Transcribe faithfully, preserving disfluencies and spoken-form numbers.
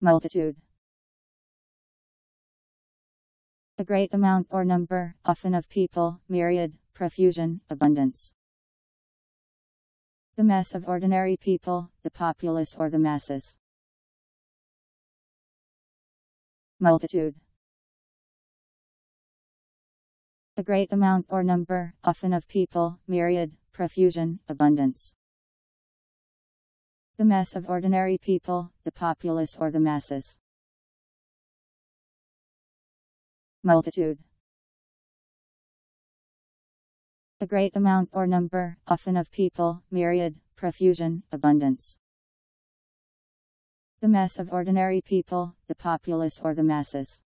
Multitude. A great amount or number, often of people, myriad, profusion, abundance. The mass of ordinary people, the populace or the masses. Multitude. A great amount or number, often of people, myriad, profusion, abundance. The mass of ordinary people, the populace or the masses. Multitude. A great amount or number, often of people, myriad, profusion, abundance. The mass of ordinary people, the populace or the masses.